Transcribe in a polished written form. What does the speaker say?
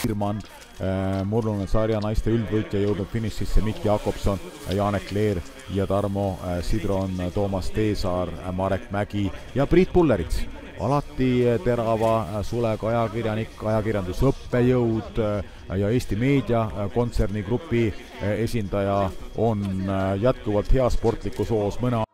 Irman, murdunud sarja naiste üldvõitja jõudnud finišisse Mikk Jakobson, Janek Leer ja Tarmo Sidron, Toomas Teesaar, Marek Mägi ja Priit Pullerits. Alati terava sulega ajakirjanik, ajakirjandusõppejõud ja Eesti Meedia kontsernigrupi esindaja on jätkuvalt hea sportlikus hoos mõne